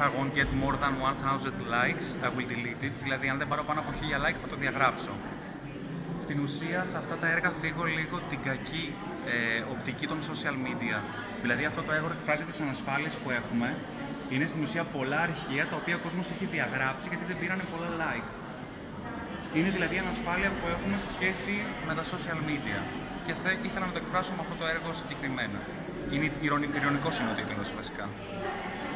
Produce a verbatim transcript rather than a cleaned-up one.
if I won't get more than one thousand likes, I will delete it. Δηλαδή, αν δεν πάρω πάνω από χίλια like, θα το διαγράψω. Στην ουσία, σε αυτά τα έργα θίγω λίγο την κακή ε, οπτική των social media. Δηλαδή, αυτό το έργο εκφράζει τις ανασφάλειες που έχουμε. Είναι στην ουσία πολλά αρχεία τα οποία ο κόσμος έχει διαγράψει γιατί δεν πήρανε πολλά like. Είναι δηλαδή η ανασφάλεια που έχουμε σε σχέση με τα social media. Και θε, ήθελα να το εκφράσω με αυτό το έργο συγκεκριμένα. Είναι ηρωνικός είναι ο τίτλος βασικά.